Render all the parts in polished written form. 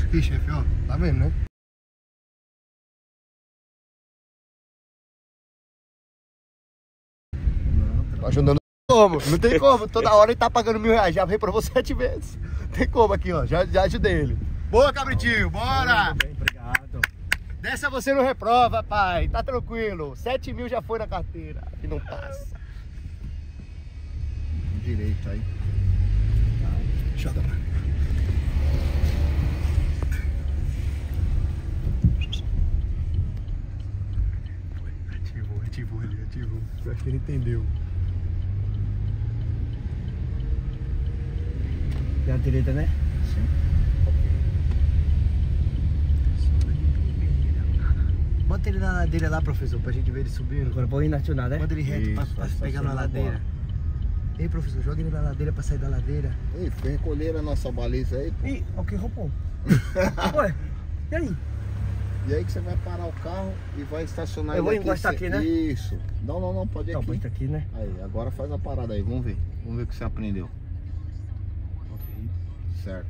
Aqui, chefe, ó. Tá vendo, né? Tô ajudando como? Não tem como. Toda hora ele tá pagando R$1.000. Já reprovou 7 vezes. Tem como aqui, ó. Já ajudei ele. Boa, cabritinho. Bora! Bem, obrigado. Dessa você não reprova, pai. Tá tranquilo. 7.000 já foi na carteira. Que não passa. Direito aí. Deixa eu dar pra... Ativou ali, ativou. Eu acho que ele entendeu. E a direita, né? Sim. Bota ele na ladeira lá, professor, pra gente ver ele subindo. Agora vou ir na tionada, né? Manda ele reto pra pegar na ladeira. Ei, professor, joga ele na ladeira pra sair da ladeira. Ei, foi recolher a nossa baliza aí, pô. Ih, o que roubou? Ué, e aí? E aí que você vai parar o carro e vai estacionar Eu vou ele encostar aqui, né? Isso. Não, pode ir Não, aqui. põe aqui, né? Aí, agora faz a parada aí, vamos ver. Vamos ver o que você aprendeu. Ok. Certo.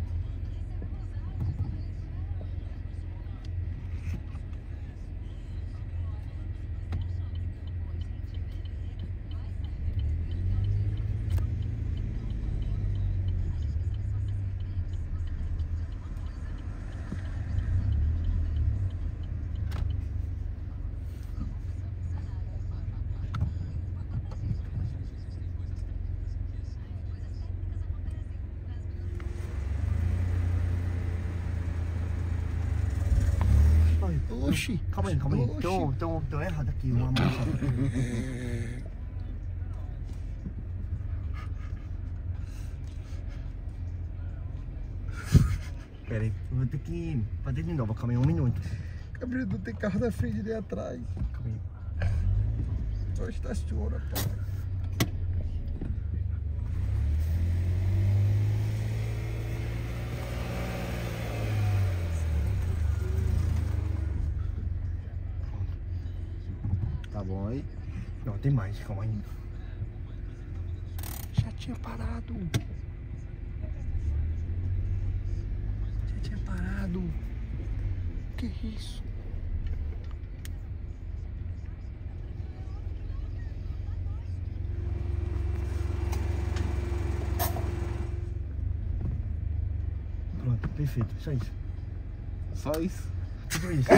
Oxi. Calma aí. Tô errado aqui, uma moça. Pera aí, eu vou ter que fazer de novo, calma aí, 1 minuto. Gabriel, não tem carro na frente nem atrás. Calma aí. Só estaciona, pai. Tá bom aí? Não, tem mais, calma aí. Já tinha parado. Já tinha parado. Que isso? Pronto, perfeito, só isso. Só isso. Tudo isso.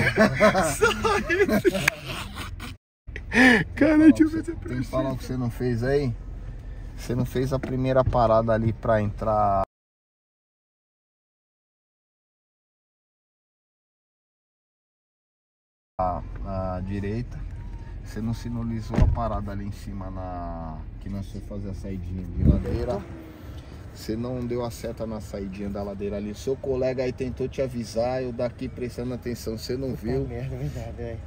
Cara, deixa eu ver se eu Tem que falar o que você não fez aí? Você não fez a primeira parada ali pra entrar. A direita. Você não sinalizou a parada ali em cima que nós fomos fazer a saidinha de ladeira. Você não deu a seta na saidinha da ladeira ali. Seu colega aí tentou te avisar, eu daqui prestando atenção, você não viu. Merda, verdade, é.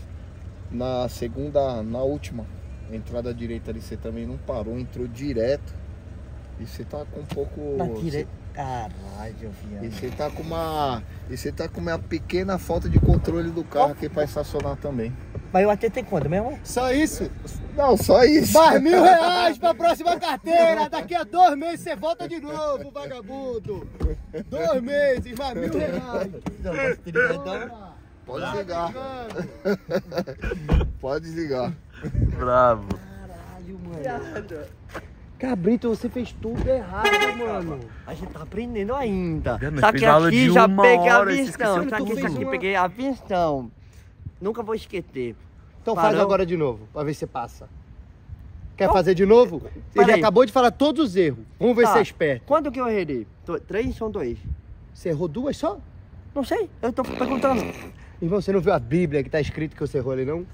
Na última entrada direita ali, você também não parou, entrou direto. E você tá com um pouco. Na direita. Caralho, viado. E você tá com uma pequena falta de controle do carro aqui pra estacionar também. Mas eu até tem quanto mesmo? Só isso? Não, só isso. Mais R$1.000 pra próxima carteira. Daqui a 2 meses você volta de novo, vagabundo. 2 meses, mais R$1.000. Não, posso te ligar então? Pode desligar. Pode desligar. Bravo. Caralho, mano. Cabrito, você fez tudo errado, mano. A gente tá aprendendo ainda. Só que aqui já peguei a visão. Só que aqui peguei a visão. Nunca vou esquecer. Então Parou. faz agora de novo, pra ver se você passa. Quer fazer de novo? Ele acabou de falar todos os erros. Vamos ver se é esperto. Quanto que eu errei? 3 ou 2? Você errou 2 só? Não sei, eu tô perguntando. Irmão, você não viu a Bíblia que tá escrito que você errou ali, não?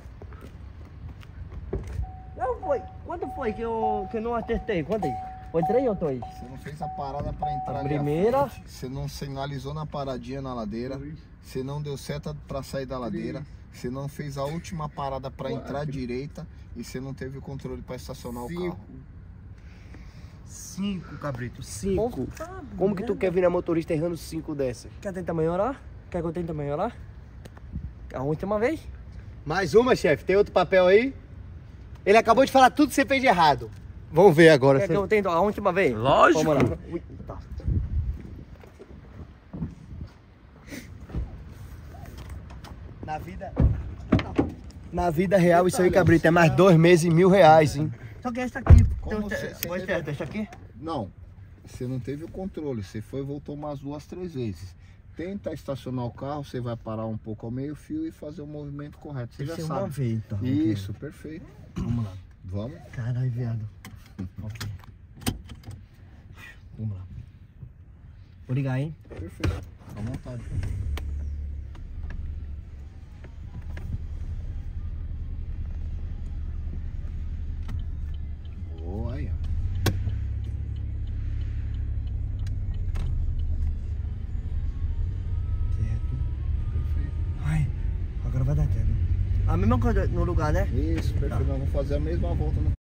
Não foi. Quanto foi que eu não acertei? Quanto aí? Foi 3 ou 2? Você não fez a parada pra entrar A ali primeira. à frente. Você não sinalizou na paradinha na ladeira. Você não deu seta pra sair da ladeira. Você não fez a última parada pra entrar à direita. E você não teve o controle pra estacionar o carro. 5, Cabrito, 5. Como que tu quer virar motorista errando 5 dessas? Quer tentar melhorar? Quer que eu tente melhorar? A última vez? Mais uma, chefe. Tem outro papel aí? Ele acabou de falar tudo que você fez de errado. Vamos ver agora. Quer que eu tente a última vez? Lógico. Vamos lá. Ui, tá. Na vida real, isso aí, Cabrito, é mais 2 meses e R$1.000, hein? Só que essa aqui. Essa aqui? Não. Você não teve o controle. Você foi e voltou umas 2, 3 vezes. Tenta estacionar o carro, você vai parar um pouco ao meio-fio e fazer o movimento correto. Você já sabe. Uma vez, então. Isso, perfeito. Vamos lá. Vamos? Caralho, viado. Ok. Vamos lá. Vou ligar, hein? Perfeito. Fica à vontade. Boa, aí, ó. Ai, agora vai dar tempo. A mesma coisa no lugar, né? Isso, perfeito. Tá. Nós vamos fazer a mesma volta no...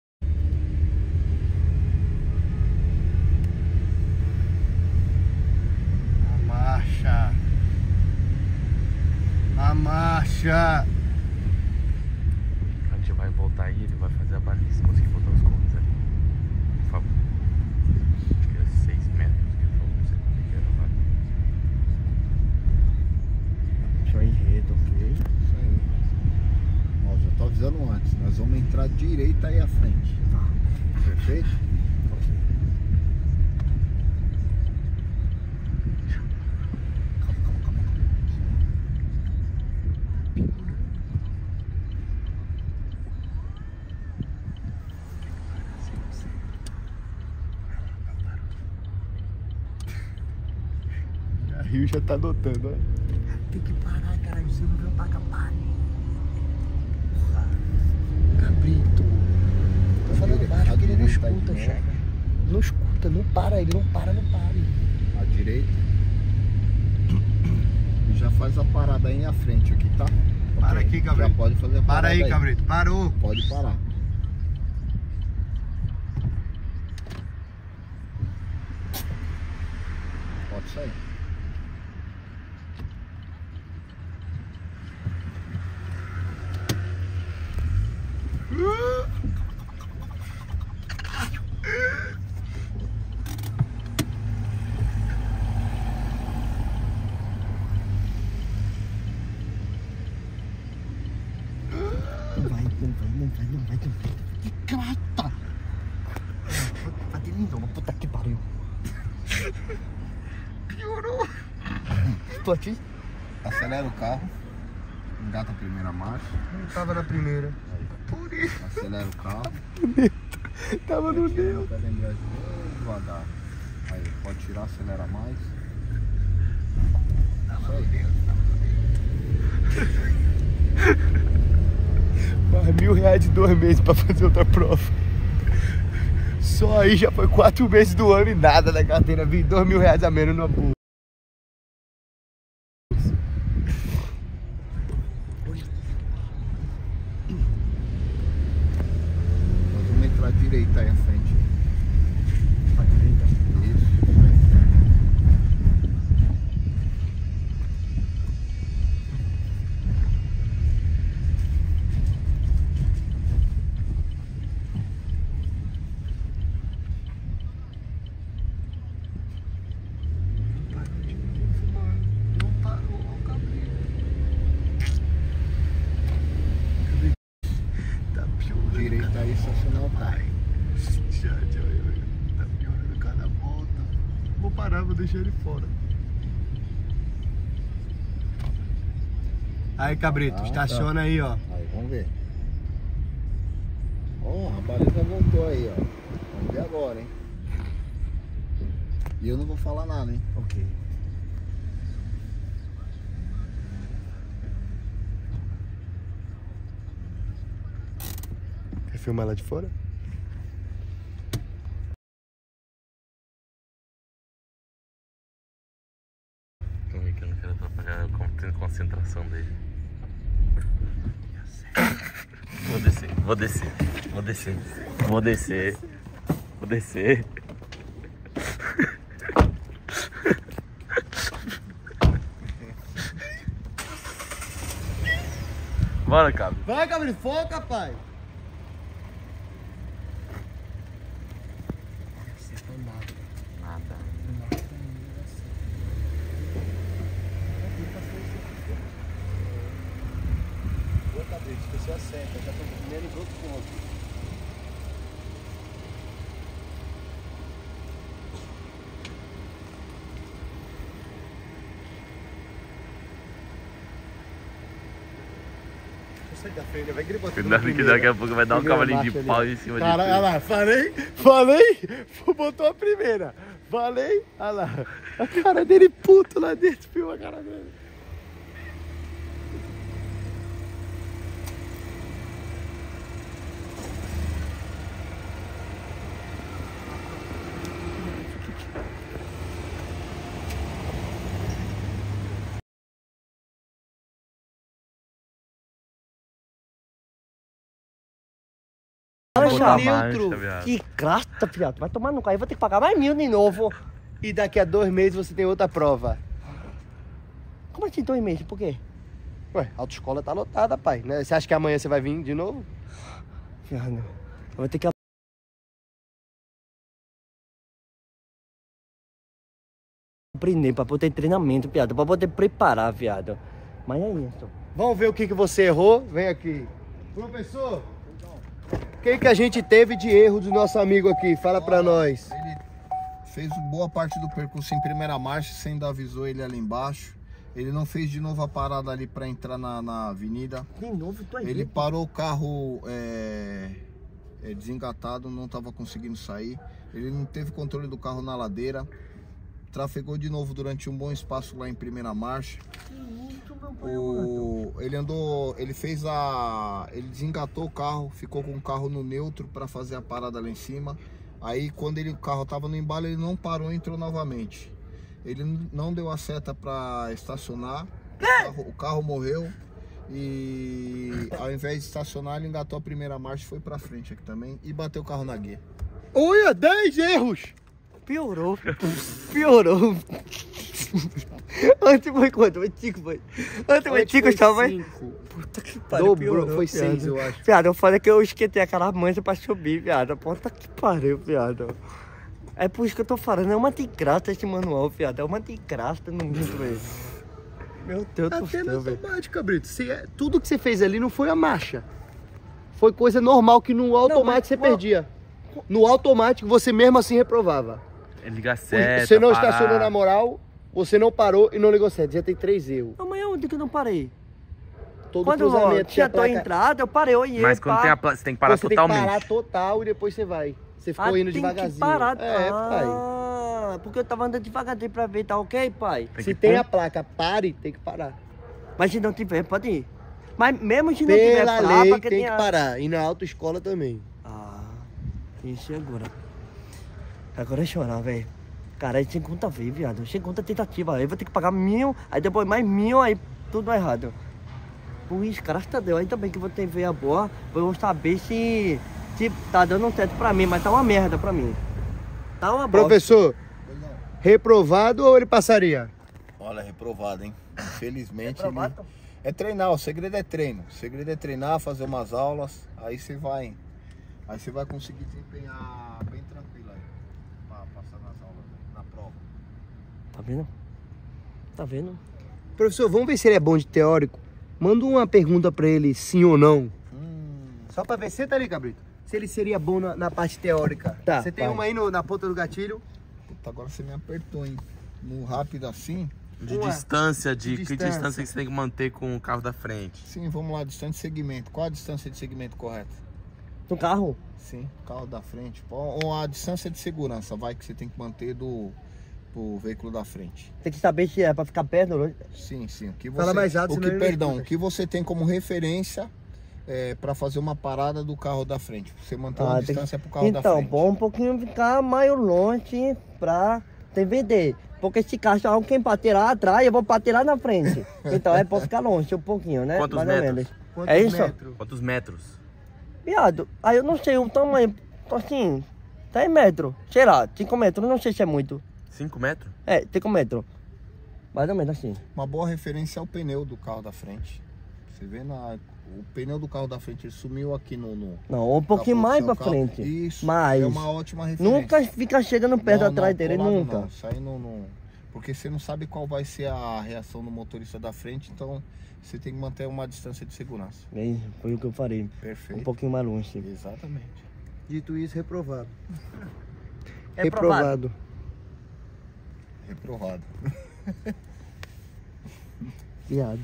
A marcha! A gente vai voltar aí, ele vai fazer a baliza, se conseguir botar os contos ali. Por favor. Acho que é 6 metros que ele falou, não sei como é que era, vai. Deixa enredo, ok? Isso aí. Ó, já tô avisando antes, nós vamos entrar direita aí à frente. Tá. Perfeito? A Rio já tá anotando, ó. Tem que parar, caralho. Você não veio pagar pare. Cabrito. Tô falando baixo que ele não escuta, chefe. Não escuta, não para, ele não para, não pare. À direita. E já faz a parada aí à frente aqui, tá? Para aqui, Cabrito. Já pode fazer a parada. Para aí, Cabrito. Parou. Pode parar. Pode sair. Não vai. Que carta! Vai ter lindo, puta que pariu. Piorou. Pode ir? Acelera o carro. Engata a primeira marcha. Não tava na primeira. Por isso. Acelera o carro. Tava no dedo. Pega a embreagem bem devagar. Aí, pode tirar, acelera mais. Isso aí. Mais R$1.000 de 2 meses pra fazer outra prova. Só aí já foi 4 meses do ano e nada na carteira. Vi R$2.000 a menos no bolsa. Nós vamos entrar direita aí à frente. À direita? Isso. Direita aí, estacionar o carro. Tá piorando cada volta. Vou parar, vou deixar ele fora. Aí, Cabrito, estaciona aí, ó. Aí, vamos ver. Ó, a baliza voltou aí, ó. Vamos ver agora, hein. E eu não vou falar nada, hein. Ok. Quer filmar lá de fora? Vamos ver que eu não quero atrapalhar a concentração dele. Vou descer. Bora, cara. Vai, Cabrito, foca, pai. Nada. certa, já tô primeiro em outro ponto. Sai da frente, vai gritar. Cuidado que daqui a pouco vai dar um cavalinho de pau em cima de Cara, olha tudo. lá, falei, botou a primeira. Falei, olha lá. A cara dele puto lá dentro, viu a cara dele. Botar neutro. marcha, viado. Que grata, fiado. Vai tomar no carro. Eu vou ter que pagar mais 1.000 de novo. E daqui a 2 meses você tem outra prova. Como assim 2 meses? Por quê? Ué, a autoescola tá lotada, pai. Né? Você acha que amanhã você vai vir de novo? Fiado, eu vou ter que aprender pra poder treinamento, piada. Pra poder preparar, viado. Mas é isso. Vamos ver o que você errou? Vem aqui. Professor, o que a gente teve de erro do nosso amigo aqui? Fala pra nós. Ele fez boa parte do percurso em primeira marcha, você ainda avisou ele ali embaixo. Ele não fez de novo a parada ali para entrar na avenida. De novo, tu aí. Ele parou o carro desengatado, não estava conseguindo sair. Ele não teve controle do carro na ladeira. Trafegou de novo durante um bom espaço lá em primeira marcha. Ele desengatou o carro, ficou com o carro no neutro para fazer a parada lá em cima. Aí quando o carro estava no embalo, ele não parou e entrou novamente. Ele não deu a seta para estacionar, o carro morreu e ao invés de estacionar, ele engatou a primeira marcha, foi para frente aqui também e bateu o carro na guia. Olha, 10 erros! Piorou. Piorou. Antes foi quanto? Foi 5, foi? Antes foi 5, estava aí. Puta que pariu. Dobrou, foi 6, eu acho. Viado, eu falei que eu esquentei aquela mancha pra subir, viado. Puta que pariu, viado. É por isso que eu tô falando, é uma desgraça esse manual, viado. É uma desgraça no mundo, velho. Meu Deus do Até na céu, velho. automática, Brito. Tudo que você fez ali não foi a marcha. Foi coisa normal que no automático você perdia. No automático você mesmo assim reprovava. Liga seta, Você não parar. estacionou na moral, você não parou e não ligou seta. Já tem 3 erros. Amanhã onde que eu não parei? Todo Quando eu cruzamento tinha tinha tua entrada, eu parei, eu ia. Mas quando tem a placa, você tem que parar Você totalmente. tem que parar total e depois você vai. Você ficou indo devagarzinho. Tem que parar. pai. Porque eu tava andando devagarzinho pra ver, tá ok, pai? Se tem a placa pare, tem que parar. Mas se não tiver, pode ir. Mas mesmo se não tiver Pela placa, lei que tem que parar. E na autoescola também. Ah, isso agora. Agora é chorar, velho. Cara, aí sem conta ver, viado. Sem conta tentativa. Aí eu vou ter que pagar 1.000, aí depois mais 1.000, aí tudo errado. Por isso, graças a Deus. Ainda bem que eu vou ter veia boa. Vou saber se tá dando certo pra mim, mas tá uma merda pra mim. Tá uma bosta. Professor, reprovado ou ele passaria? Olha, reprovado, hein? Infelizmente Reprovado? ele... É treinar, o segredo é treino. O segredo é treinar, fazer umas aulas, aí você vai conseguir desempenhar bem tranquilo aí. Pra passar nas aulas, na prova. Tá vendo? Tá vendo? Professor, vamos ver se ele é bom de teórico. Manda uma pergunta pra ele, sim ou não. Só pra ver, senta ali, Cabrito. Se ele seria bom na parte teórica. Tá, Você tem vai. uma aí na ponta do gatilho? Puta, agora você me apertou, hein? No rápido assim. De Ué, distância, de que distância. distância que você tem que manter com o carro da frente? Sim, vamos lá, distância de segmento. Qual a distância de segmento correta? No carro? Sim, carro da frente. Ou a distância de segurança, vai, que você tem que manter do veículo da frente. Tem que saber se é pra ficar perto ou não. Sim, sim. O que você, Fala mais alto, o senão que, ele não perdão, escuta. o que você tem como referência para fazer uma parada do carro da frente. Você manter uma tem que- distância pro carro da Então, frente. bom um pouquinho ficar mais longe pra TVD. Porque se caso alguém bater lá atrás, eu vou bater lá na frente. Então é pra ficar longe um pouquinho, né? Quantos Mais ou metros? menos. Quantos É isso? metros? Quantos metros? Viado, aí eu não sei o tamanho, assim, 10 metros, sei lá, 5 metros, não sei se é muito. 5 metros? É, 5 metros. Mais ou menos assim. Uma boa referência é o pneu do carro da frente. Você vê o pneu do carro da frente, ele sumiu aqui no Não, um pouquinho capô do mais seu pra carro. frente. Isso, Mas é uma ótima referência. nunca fica chegando perto Não, atrás não, dele, colado nunca. Não. Isso aí não. Porque você não sabe qual vai ser a reação do motorista da frente, então você tem que manter uma distância de segurança. Foi o que eu farei. Perfeito. Um pouquinho mais longe. Exatamente. Dito isso, reprovado. Reprovado. Reprovado. Viado.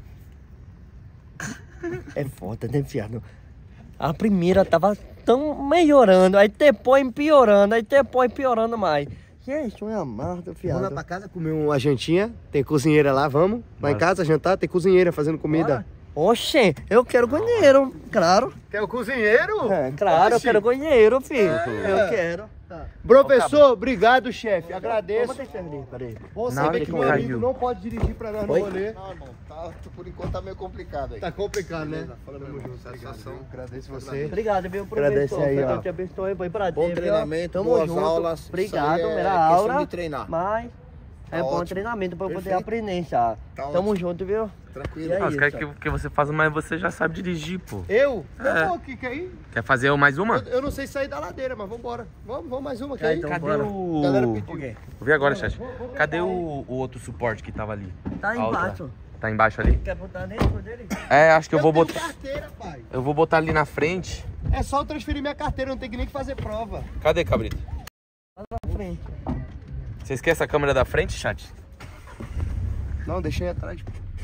É foda, né, viado? A primeira tava tão melhorando, aí depois piorando, aí depois piorando mais. Gente, uma merda, fiado. Vamos lá pra casa comer uma jantinha. Tem cozinheira lá, vamos? Lá em casa jantar, tem cozinheira fazendo comida. Oxê, eu quero ganheiro, claro. Quer o cozinheiro? É, claro, eu quero ganheiro, filho. Eu quero. Professor, obrigado, chefe. Agradeço. Peraí. Você Nada vê que que meu amigo caiu. não pode dirigir pra nós no Oi? rolê. Não, irmão, por enquanto tá meio complicado aí. Tá complicado, né? Fala, meu irmão, satisfação. Agradeço você. Obrigado, meu Agradece professor. aí, ó. Deus te abençoe, foi prazer. Bom viu? treinamento, Tamo boas junto. aulas. Obrigado, Isso aí é primeira questão aula. de treinar. Mas é Tá bom ótimo. treinamento pra eu poder Perfeito. aprender, já. Tá Tamo ótimo. junto, viu? Tranquilo. E aí? Ah, você quer isso. que você faça, mas você já sabe dirigir, pô. Eu? É. Eu vou aqui, quer ir? Quer fazer mais uma? Eu não sei sair da ladeira, mas vambora. Vamos mais uma, Tá, quer ir? então. Cadê bora. o... Galera pediu. Ok. Vou ver agora, chat. Cadê o outro suporte que tava ali? Tá A outra. embaixo. Tá embaixo ali? Quer botar dentro dele? É, acho que eu vou tenho botar... carteira, pai. Eu vou botar ali na frente. É só eu transferir minha carteira, não tem que nem que fazer prova. Cadê, Cabrito? Na frente. Vocês querem essa câmera da frente, chat? Não, deixa aí atrás.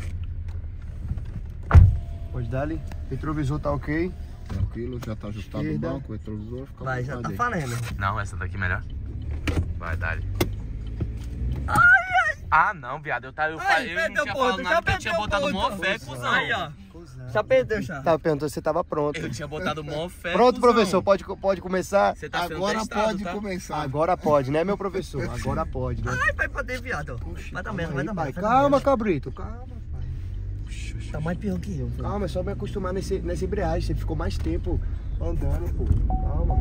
Pode dar ali. Retrovisor tá ok. Tranquilo, já tá ajustado Esquerda. o banco, o retrovisor. Fica à Vai, já tá vontade aí. falando. Não, essa daqui é melhor. Vai, dá ali. Ah, não, viado. Eu não tinha falado nada que eu tinha botado mó fé, cuzão. Aí, ó. Já perdeu, já. Tava perguntando se você tava pronto. Eu tinha botado mó fé, Pronto, cuzão. professor, pode começar? Você tá sendo Agora testado, pode tá? começar. Agora pode, né, meu professor? Agora pode, né? Ai, vai poder, viado. Vai dar merda, vai dar Pai, merda. calma, cabrito, calma. Tá mais pior que eu. filho. Calma, é só me acostumar nessa embreagem. Você ficou mais tempo andando, pô. Calma.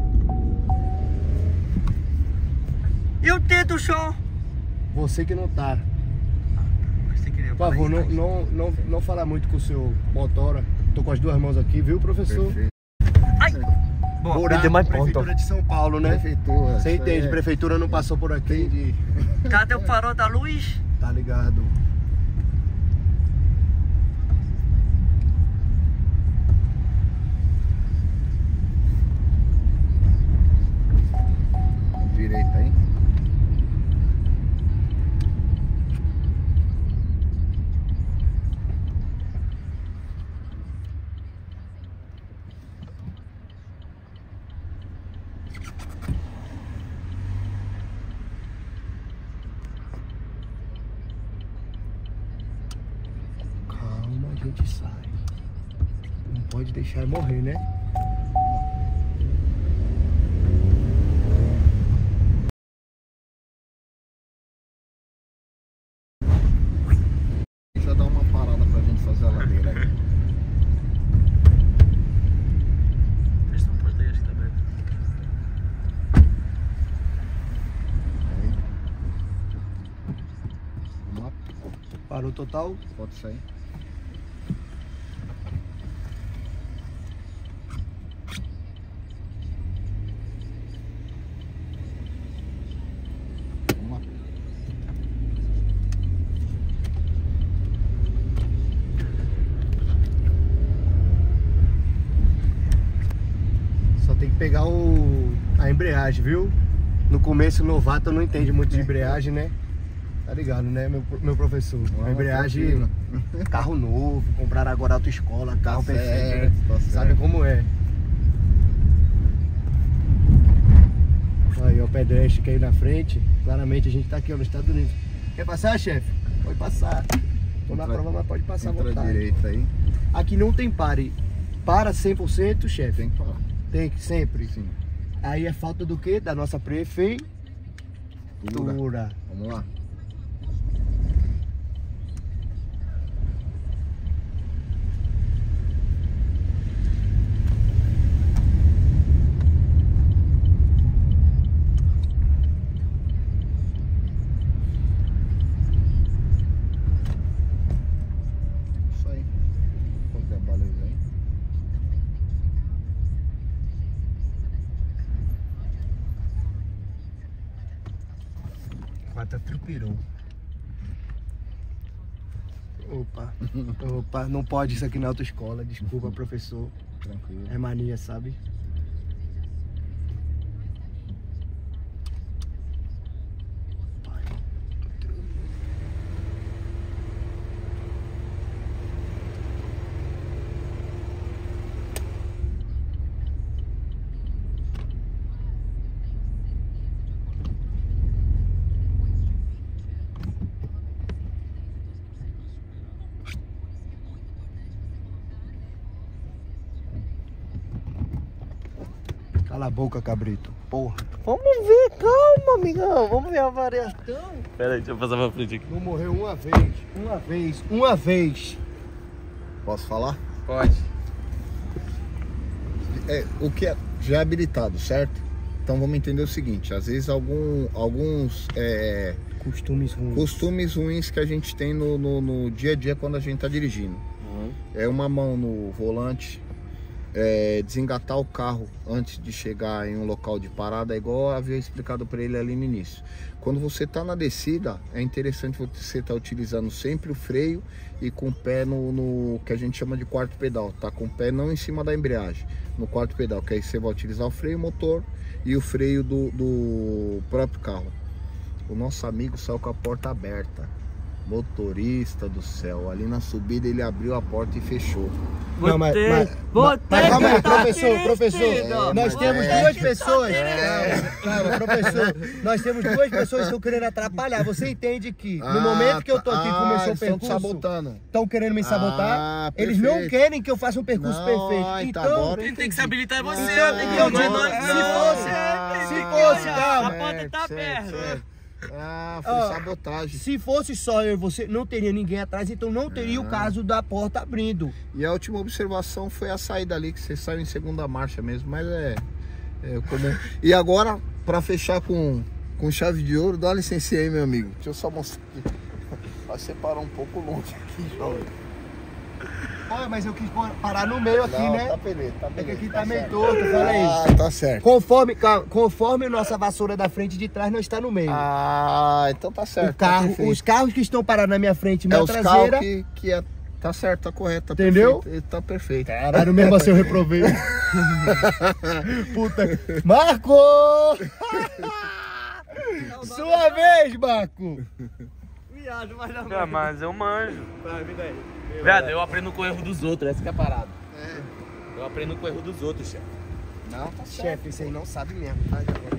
E o teto, show? Você que não tá. Você queria Por favor, não falar muito com o seu motora. Tô com as duas mãos aqui, viu, professor? Perfeito. Ai! Bom, Buraco, perdi mais ponto. Prefeitura de São Paulo, né? Prefeitura. Você isso entende, aí é- prefeitura não passou por aqui. Entendi. Cadê o farol da luz? Tá ligado? Direita aí. Calma, a gente sai. Não pode deixar morrer, né? Deixa eu dar uma parada pra gente fazer a ladeira aí. Fecha essa porta aí, acho que tá aberto. Aí. Vamos lá. Parou total. Pode sair. Vamos lá. Só tem que pegar a embreagem, viu? No começo, o novato não entende muito de embreagem, né? Tá ligado, né, meu professor? A embreagem, carro novo, compraram agora autoescola, carro Tá perfeito, certo, né? tá certo. Sabe como é? Aí, ó, o pedestre que aí na frente, claramente a gente tá aqui, ó, nos Estados Unidos. Quer passar, chefe? Pode passar. Tô na Entra- prova, mas pode passar à Entra à vontade. direita aí. Aqui não tem pare. Para 100%, chefe. Tem que parar. Tem que sempre. Sim. Aí é falta do quê? Da nossa prefeitura. Vamos lá. Isso aí. Fazer a baliza aí. Quatro trupirou. Opa, não pode isso aqui na autoescola. Desculpa, professor. Tranquilo. É mania, sabe? Cala a boca, cabrito. Porra. Vamos ver, calma, amigão. Vamos ver a variação. Pera aí, deixa eu passar pra frente aqui. Não morreu uma vez. Posso falar? Pode. O que é já é habilitado, certo? Então vamos entender o seguinte, às vezes alguns costumes ruins que a gente tem no dia a dia quando a gente tá dirigindo. É uma mão no volante, desengatar o carro antes de chegar em um local de parada, é igual eu havia explicado para ele ali no início. Quando você está na descida, é interessante você estar utilizando sempre o freio e com o pé no que a gente chama de quarto pedal, tá? Com o pé não em cima da embreagem, no quarto pedal, que aí você vai utilizar o freio motor e o freio do próprio carro. O nosso amigo saiu com a porta aberta. Motorista do céu, ali na subida ele abriu a porta e fechou. Mas calma aí, professor, nós temos duas pessoas. Calma, professor. Nós temos duas pessoas que estão querendo atrapalhar. Você entende que no momento que eu tô aqui começou o percurso, sabotando. Estão querendo me sabotar. Eles não querem que eu faça um percurso perfeito. Então, quem tem que se habilitar é você. Se fosse, calma. A porta tá aberta. Foi sabotagem. Se fosse só eu e você, não teria ninguém atrás, então não teria o caso da porta abrindo. E a última observação foi a saída ali, que você saiu em segunda marcha mesmo, mas é comum. E agora, pra fechar com chave de ouro, dá licença aí, meu amigo. Deixa eu só mostrar aqui. Vai separar um pouco longe aqui, jovem. Mas eu quis parar no meio aqui, né? Tá beleza, tá beleza. É que aqui tá meio torto, fala aí. Tá certo. Conforme nossa vassoura da frente e de trás não está no meio. Então tá certo. Os carros que estão parados na minha frente e minha traseira. Tá certo, tá correto, tá entendeu? Perfeito, tá perfeito. Caralho, mesmo assim eu reprovei. Puta. Marco! Sua vez, Marco! Viado, Mas eu manjo. Vai, me dá aí. Viado, eu aprendo com o erro dos outros, essa que é a parada. Eu aprendo com o erro dos outros, chefe. Não, tá certo. Chefe, esse aí não sabe mesmo, tá?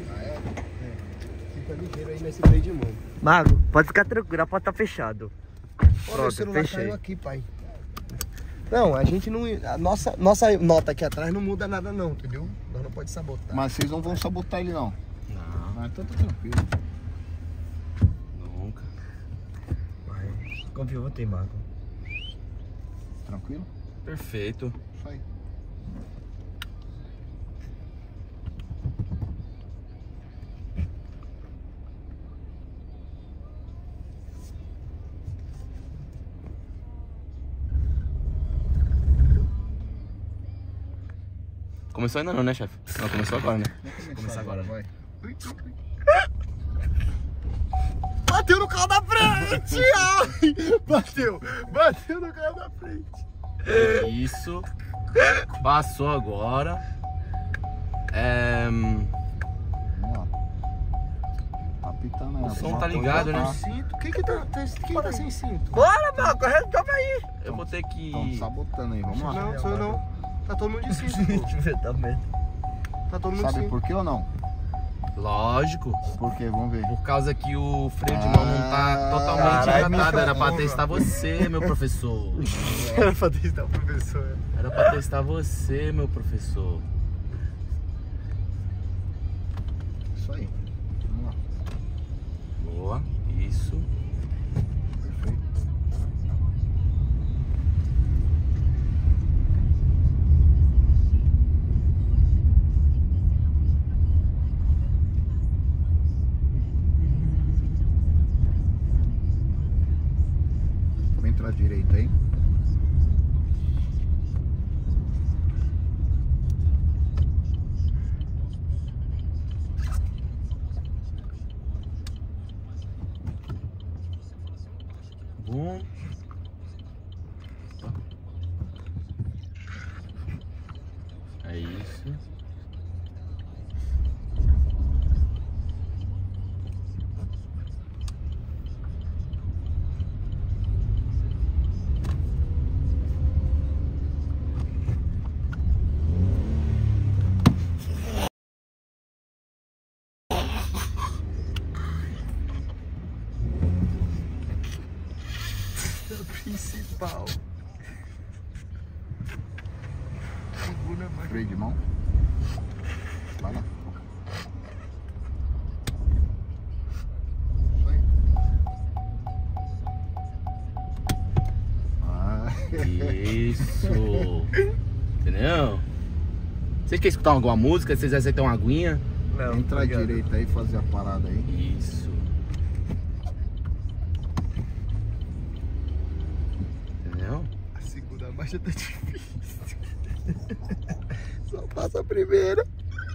Fica ligeiro aí nesse freio de mão. Mago, pode ficar tranquilo, a porta tá fechada. Olha, o celular caiu aqui, pai. Não, a gente não... A nossa nota aqui atrás não muda nada não, entendeu? Nós não pode sabotar. Mas vocês não vão sabotar ele não? Não. Então tá tranquilo. Nunca. Confio, votei, Mago. Tranquilo? Perfeito. Isso aí. Começou ainda não, né, chefe? Não, começou agora, né? Começar agora, vai. Bateu no carro da frente! Ai! Bateu no carro da frente. Isso. Passou agora. Vamos lá. Tá pitando aí. O som tá ligado, né? Cinto. Quem tá sem cinto? Bora, Mago, resolve aí. Eu vou ter que... Estão sabotando aí, vamos lá. Não, sou eu não. Tá todo mundo de cinto. Tá todo mundo de Sabe cinto. por quê ou não? Lógico. Por quê? Vamos ver. Por causa que o freio de mão não tá totalmente hidratado. Era pra testar você, meu professor. Era pra testar o professor. Era pra testar você, meu professor. Isso aí. Vamos lá. Boa. Isso. Perfeito. Vou entrar direito aí. Bom. ponto principal. Segura mais. Freio de mão. Vai lá. Isso. Entendeu? Vocês querem escutar alguma música? Vocês aceitam uma aguinha? Não, entra à direita aí, fazer a parada aí. Isso. Entendeu? A segunda marcha tá difícil. Só passa a primeira.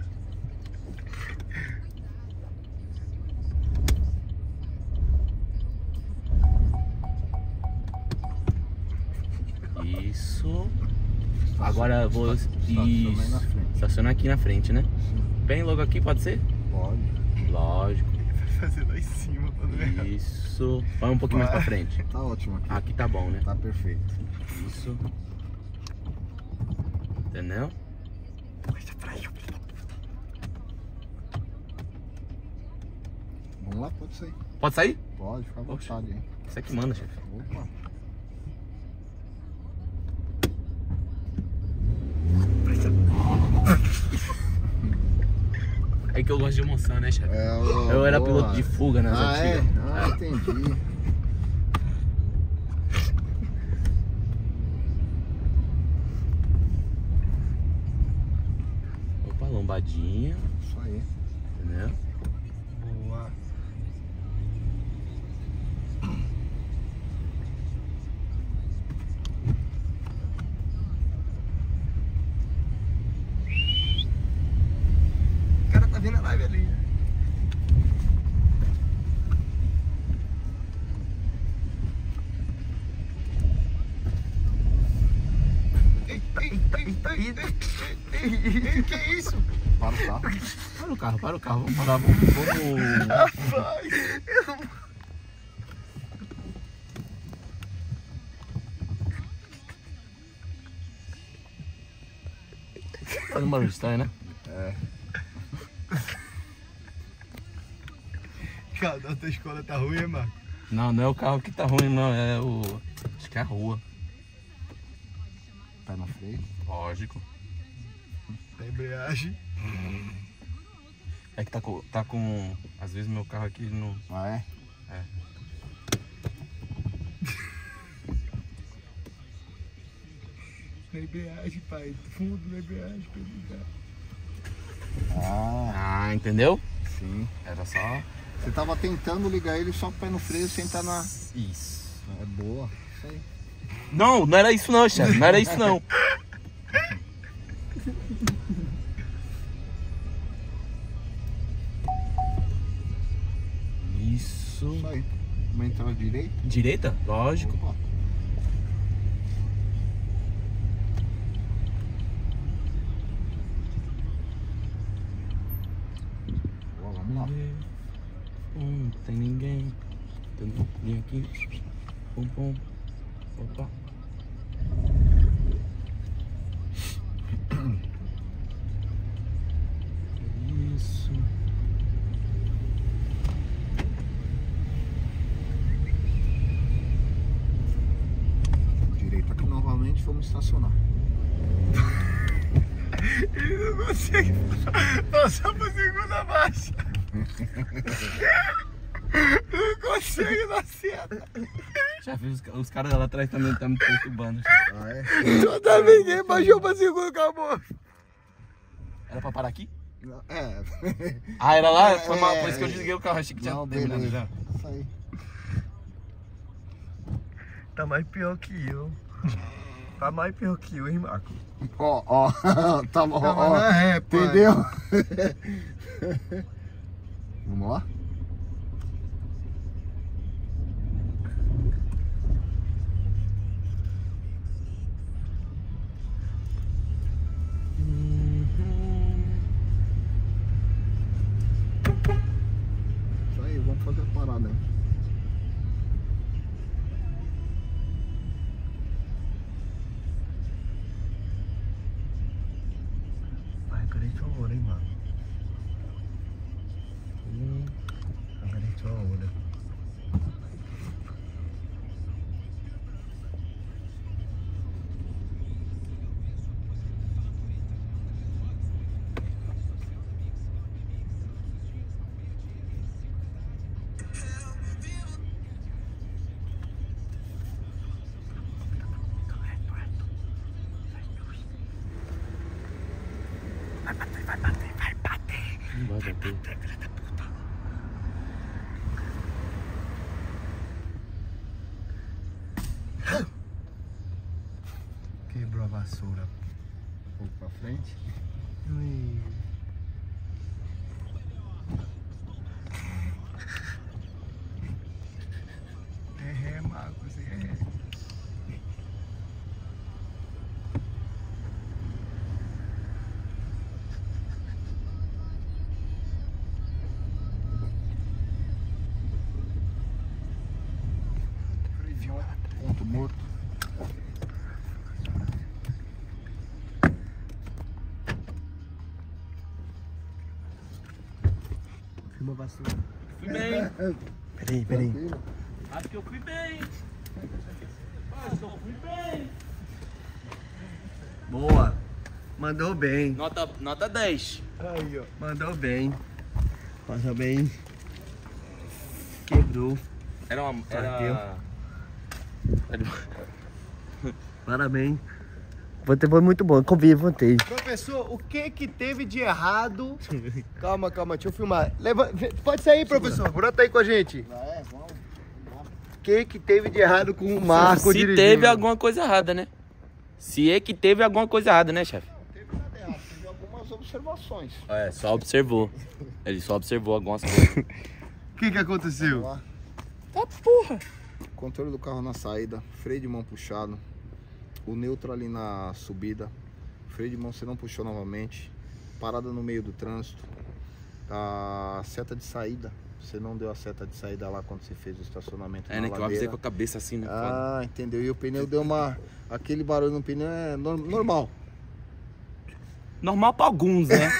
Isso. Agora eu vou. Estaciona aqui na frente, né? Bem logo aqui, pode ser? Pode. Lógico. Vai fazer lá em cima pra não errar. Isso. Vai um pouquinho mais pra frente. Tá ótimo aqui. Aqui tá bom, né? Tá perfeito. Isso. Entendeu? Vamos lá, pode sair. Pode sair? Pode, fica à vontade aí. Isso é que manda, chefe. Opa. É que eu gosto de emoção, né, chefe? É, eu era boa. piloto de fuga nas antigas. Entendi. Opa, lombadinha. Isso aí. Entendeu? Boa. O cara tá vendo a live ali. Que é isso? Para o carro. Para o carro. Vamos parar, vamos... Rapaz, eu não... Faz um barulho estranho, né? É. Cara, a tua escola tá ruim, hein, Marco? Não, não é o carro que tá ruim, não. É o... Acho que é a rua. Pé no freio. Lógico. Tá embreagem. É que tá com... Às vezes meu carro aqui não... Ah, é? É. Na embreagem, pai. Fundo na embreagem pra ligar. Ah, Entendeu? sim. Era só... Você tava tentando ligar ele só com o pé no freio sem estar na... Isso. É boa. Isso aí. Não, não era isso não, chefe. Não era isso não. Isso. Isso aí. Vamos entrar à direita? Direita? Lógico. Opa. Boa, vamos lá. Não tem ninguém. Vem aqui. Pum, pum. Opa. Isso. Direita aqui novamente, vamos estacionar. Ele não consegue passar pra segunda marcha. Não consegue dar seta. Já vi os caras lá atrás também estão me perturbando. Ah, é? Toda vez que ele baixou pra segunda, acabou. Era pra parar aqui? É. Ah, era lá? Foi mal, por isso que eu desliguei o carro. Achei que tinha Não, terminado beleza. já. Isso aí. Tá mais pior que eu. Tá mais pior que eu, hein, Marco? Ó, tá bom, Tava ó. na ré, pai. Entendeu? Vamos lá? Isso aí, vamos fazer a parada aí. Ai, cadê tua hora, hein, mano? Cadê tua hora? Não vai bater. Quebrou a vassoura. Um pouco pra frente. Ui. Marcos, Ponto morto. Filma a vassoura. Fui bem. Peraí. Tranquilo. Acho que eu fui bem. Acho que eu fui bem. Boa. Mandou bem. Nota 10. Aí, ó. Mandou bem. Passa bem. Quebrou. Era Parabéns. Foi muito bom. Vantei. Professor, o que teve de errado? Calma, deixa eu filmar. Pode sair, professor. Brota aí com a gente. Vamos. O que teve de errado com o Marco Se dirigindo? teve alguma coisa errada, né? Se é que teve alguma coisa errada, né, chefe? Não teve nada errado, teve algumas observações. É, só observou. Ele só observou algumas coisas. O que aconteceu? Vamos lá. Tá porra. Controle do carro na saída, freio de mão puxado, o neutro ali na subida, freio de mão você não puxou novamente, parada no meio do trânsito, a seta de saída, você não deu a seta de saída lá quando você fez o estacionamento na É, né? Que eu avisei ladeira. com a cabeça assim, né? Ah, entendeu? E o pneu deu aquele barulho no pneu é normal. Normal pra alguns, né?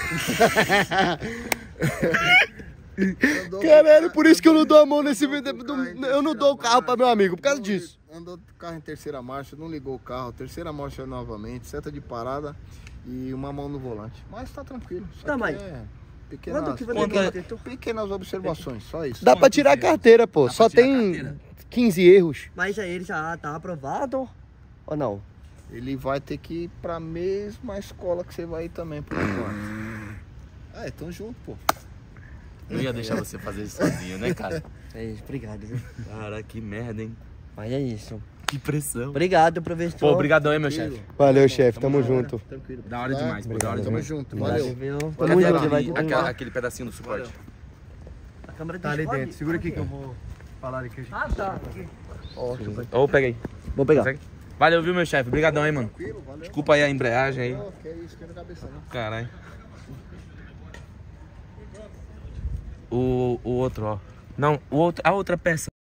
Caralho, por isso que eu não dou a mão nesse vídeo. Eu não dou o carro pra meu amigo, por causa disso. Andou o carro em terceira marcha, não ligou o carro, terceira marcha novamente, seta de parada e uma mão no volante. Mas tá tranquilo. Isso Tá, aqui mãe. é Quanto que vai pequenas observações, só isso. Dá pra tirar a carteira, pô. Só tem 15 erros. Mas aí ele já tá aprovado ou não? Ele vai ter que ir pra mesma escola que você vai ir também, por enquanto. Ah, então junto, pô. Não ia deixar você fazer isso sozinho, né, cara? É isso, obrigado, viu? Cara, que merda, hein? Mas é isso. Que pressão. Obrigado, professor. Pô, obrigadão, hein, meu chefe. Valeu, chefe. Tamo junto. Tranquilo. Da hora demais, pô. Da hora Tamo demais. junto, Valeu, valeu. viu? Cadê Tamo junto, vai aquele, tudo bom. aquele pedacinho do suporte? A câmera Tá ali explode. dentro. Segura aqui que eu vou falar aqui. Ah, tá. Ô, pega aí. Vou pegar. Consegue? Valeu, viu, meu chefe? Obrigadão, hein, mano. Tranquilo, valeu. Desculpa aí a embreagem aí. Não, que é isso, que é na cabeça, não. Caralho. O outro, ó. Não, a outra peça.